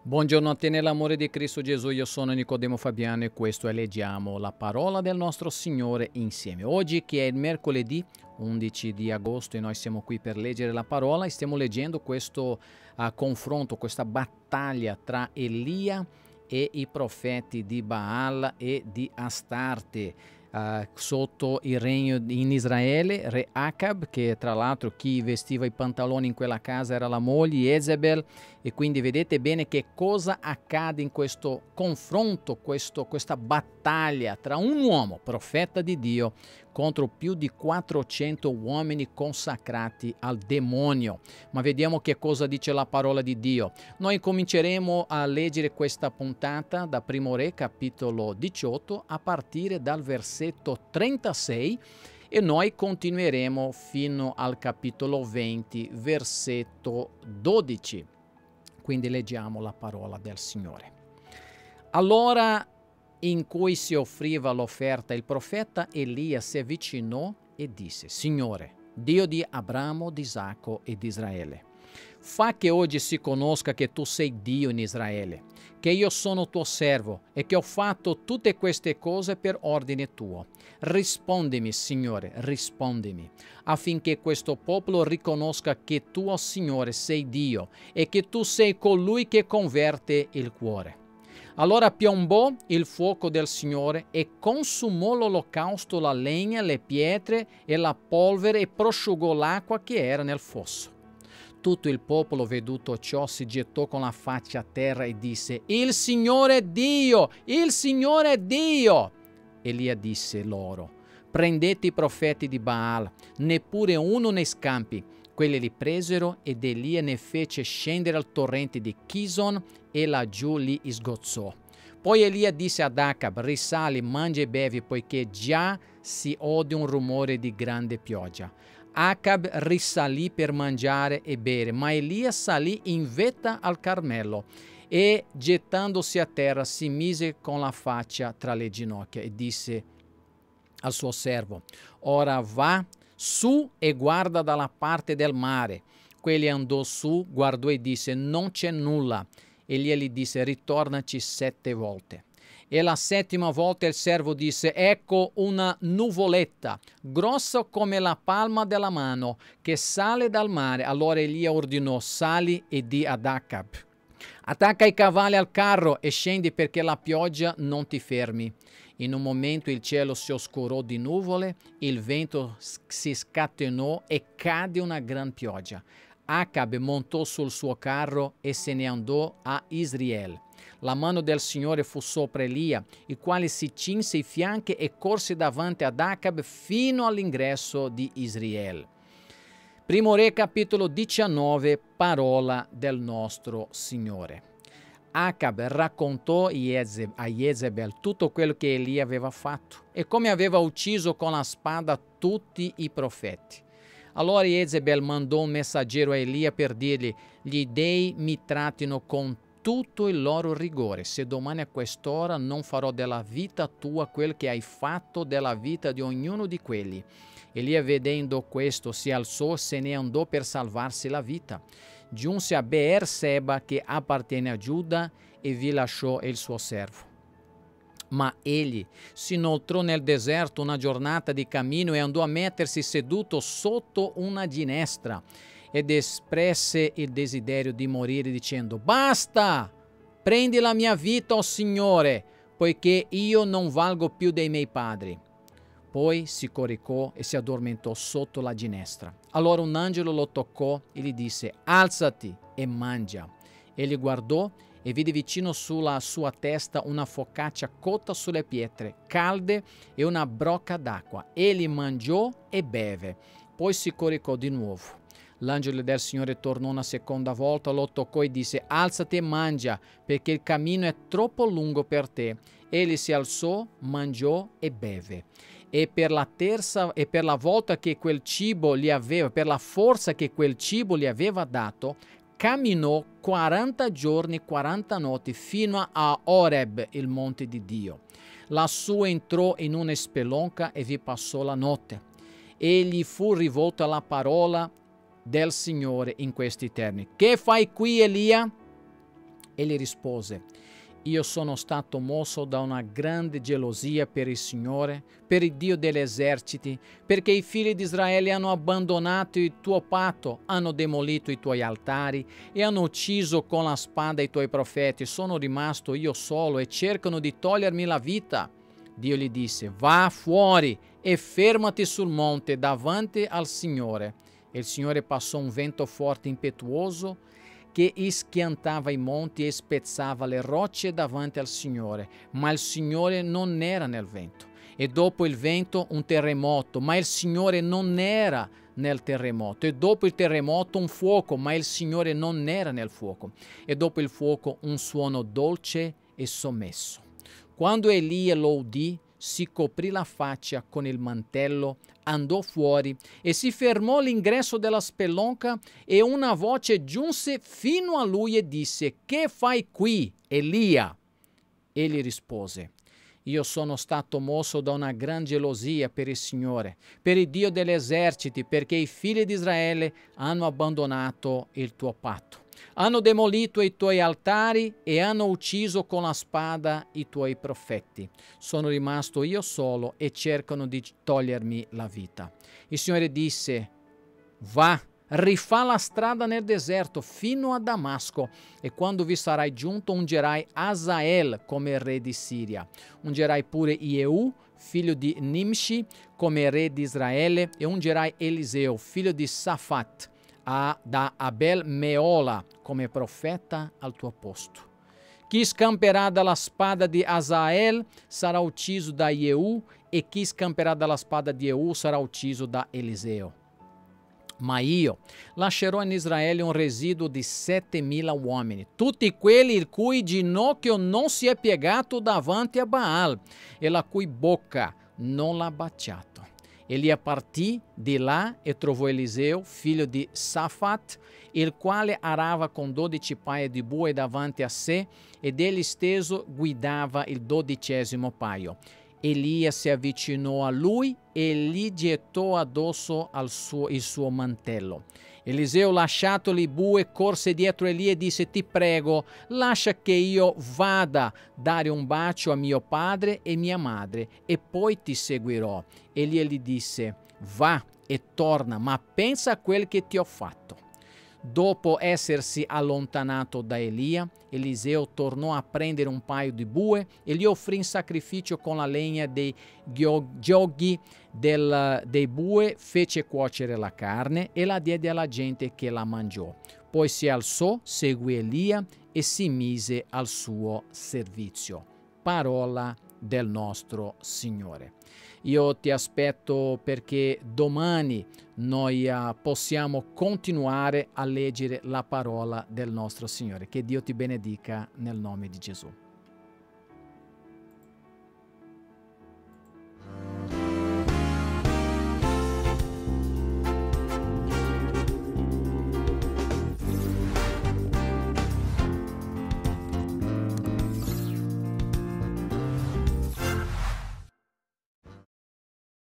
Buongiorno a te nell'amore di Cristo Gesù, io sono Nicodemo Fabiano e questo è Leggiamo la parola del nostro Signore insieme. Oggi che è il mercoledì 11 di agosto e noi siamo qui per leggere la parola e stiamo leggendo questo confronto, questa battaglia tra Elia e i profeti di Baal e di Astarte. Sotto il regno in Israele, re Acab, che tra l'altro chi vestiva i pantaloni in quella casa era la moglie Jezebel, e quindi vedete bene che cosa accade in questo confronto, questa battaglia tra un uomo, profeta di Dio, contro più di 400 uomini consacrati al demonio. Ma vediamo che cosa dice la parola di Dio. Noi cominceremo a leggere questa puntata da Primo Re, capitolo 18, a partire dal versetto 36 e noi continueremo fino al capitolo 20, versetto 12. Quindi leggiamo la parola del Signore. Allora, in cui si offriva l'offerta, il profeta Elia si avvicinò e disse: Signore, Dio di Abramo, di Isacco e di Israele, fa che oggi si conosca che tu sei Dio in Israele, che io sono tuo servo e che ho fatto tutte queste cose per ordine tuo. Rispondimi, Signore, rispondimi, affinché questo popolo riconosca che tu, oh Signore, sei Dio e che tu sei colui che converte il cuore. Allora piombò il fuoco del Signore e consumò l'olocausto, la legna, le pietre e la polvere e prosciugò l'acqua che era nel fosso. Tutto il popolo, veduto ciò, si gettò con la faccia a terra e disse: Il Signore è Dio! Il Signore è Dio! Elia disse loro: Prendete i profeti di Baal, neppure uno ne scampi. Quelli li presero ed Elia ne fece scendere al torrente di Kison e laggiù li sgozzò. Poi Elia disse ad Acab: Risali, mangia e bevi, poiché già si ode un rumore di grande pioggia. Acab risalì per mangiare e bere, ma Elia salì in vetta al Carmelo e, gettandosi a terra, si mise con la faccia tra le ginocchia e disse al suo servo: Ora va su e guarda dalla parte del mare. Quegli andò su, guardò e disse: Non c'è nulla. Elia gli disse: Ritornaci 7 volte. E la 7ª volta il servo disse: Ecco una nuvoletta, grossa come la palma della mano, che sale dal mare. Allora Elia ordinò: Sali e di ad Acab: Attacca i cavalli al carro e scendi perché la pioggia non ti fermi. In un momento il cielo si oscurò di nuvole, il vento si scatenò e cadde una gran pioggia. Acab montò sul suo carro e se ne andò a Israele. La mano del Signore fu sopra Elia, il quale si cinse i fianchi e corse davanti ad Acab fino all'ingresso di Israele. Primo Re, capitolo 19, parola del nostro Signore. Acab raccontò a Jezebel tutto quello che Elia aveva fatto e come aveva ucciso con la spada tutti i profeti. Allora Jezebel mandò un messaggero a Elia per dirgli: Gli dei mi trattino con tutto il loro rigore, se domani a quest'ora non farò della vita tua quel che hai fatto della vita di ognuno di quelli. Elia, vedendo questo, si alzò e se ne andò per salvarsi la vita. Giunse a Beerseba, che appartiene a Giuda, e vi lasciò il suo servo. Ma egli si inoltrò nel deserto una giornata di cammino e andò a mettersi seduto sotto una ginestra ed espresse il desiderio di morire dicendo: Basta! Prendi la mia vita, o Signore, poiché io non valgo più dei miei padri. Poi si coricò e si addormentò sotto la ginestra. Allora un angelo lo toccò e gli disse: Alzati e mangia. Egli guardò e vide vicino sulla sua testa una focaccia cotta sulle pietre calde e una brocca d'acqua. Egli mangiò e beve, poi si coricò di nuovo. L'angelo del Signore tornò una seconda volta, lo toccò e disse: Alzati e mangia, perché il cammino è troppo lungo per te. Egli si alzò, mangiò e beve. E per la volta che quel cibo gli aveva, per la forza che quel cibo gli aveva dato, camminò 40 giorni, 40 notti fino a Oreb, il monte di Dio. Lassù entrò in una spelonca e vi passò la notte. E gli fu rivolta la parola del Signore in questi termini: Che fai qui, Elia? Egli rispose: io sono stato mosso da una grande gelosia per il Signore, per il Dio degli eserciti, perché i figli di Israele hanno abbandonato il tuo patto, hanno demolito i tuoi altari e hanno ucciso con la spada i tuoi profeti. Sono rimasto io solo e cercano di togliermi la vita. Dio gli disse: va fuori e fermati sul monte davanti al Signore. E il Signore passò un vento forte e impetuoso che schiantava i monti e spezzava le rocce davanti al Signore, ma il Signore non era nel vento. E dopo il vento un terremoto, ma il Signore non era nel terremoto. E dopo il terremoto un fuoco, ma il Signore non era nel fuoco. E dopo il fuoco un suono dolce e sommesso. Quando Elia lo udì, si coprì la faccia con il mantello, andò fuori e si fermò all'ingresso della spelonca e una voce giunse fino a lui e disse: che fai qui, Elia? Egli rispose: io sono stato mosso da una gran gelosia per il Signore, per il Dio degli eserciti, perché i figli di Israele hanno abbandonato il tuo patto. Hanno demolito i tuoi altari e hanno ucciso con la spada i tuoi profeti. Sono rimasto io solo e cercano di togliermi la vita. Il Signore disse: va, rifà la strada nel deserto fino a Damasco e quando vi sarai giunto ungerai Azael come re di Siria. Ungerai pure Jehu, figlio di Nimshi, come re di Israele e ungerai Eliseo, figlio di Safat, da Abel Meola come profeta al tuo posto. Chi scamperà dalla spada di Azael sarà ucciso da Jehu e chi scamperà dalla spada di Jehu sarà ucciso da Eliseo. Ma io lascerò in Israele un residuo di 7.000 uomini, tutti quelli il cui ginocchio non si è piegato davanti a Baal e la cui bocca non l'ha baciato. Elia partì di là e trovò Eliseo, figlio di Safat, il quale arava con 12 paia di bue davanti a sé ed egli stesso guidava il 12° paio. Elia si avvicinò a lui e gli gettò addosso il suo mantello. Eliseo, lasciatoli i bue, corse dietro Elia e disse: ti prego, lascia che io vada dare un bacio a mio padre e mia madre e poi ti seguirò. Elia gli disse: va e torna, ma pensa a quel che ti ho fatto. Dopo essersi allontanato da Elia, Eliseo tornò a prendere un paio di bue e gli offrì in sacrificio con la legna dei ghioghi dei bue, fece cuocere la carne e la diede alla gente che la mangiò. Poi si alzò, seguì Elia e si mise al suo servizio. Parola del nostro Signore. Io ti aspetto perché domani noi possiamo continuare a leggere la parola del nostro Signore. Che Dio ti benedica nel nome di Gesù.